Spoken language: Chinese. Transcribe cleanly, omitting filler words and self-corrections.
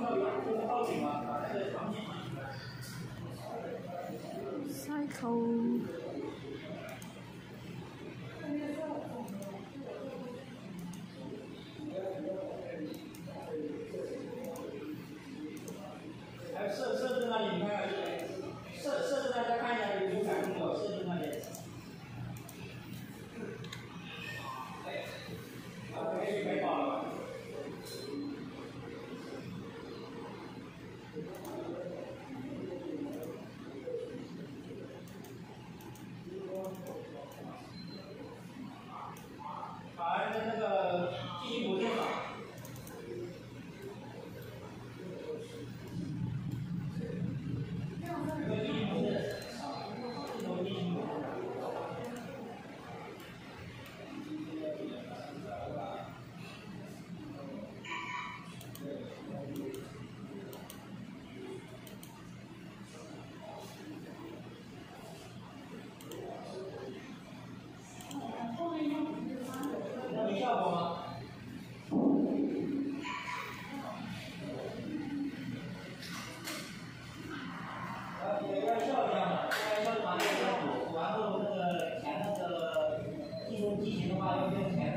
Cycle。 还有设置那里，你看，设置大家看一下有改动没有？设置那里。可以跑了吧？把那个进行补电脑。没效果吗？也要效一样的，要把那个补完后那个前那个进入机型的话要用前。